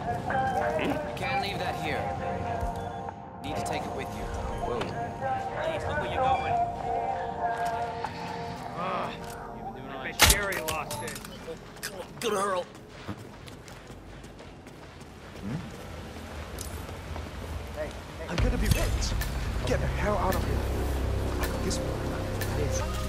You can't leave that here. Need to take it with you. Whoa. Please, look where you're going. You've been doing all right. Sherry lost it. Good Earl. I'm gonna be rich. Get the hell out of here. This one is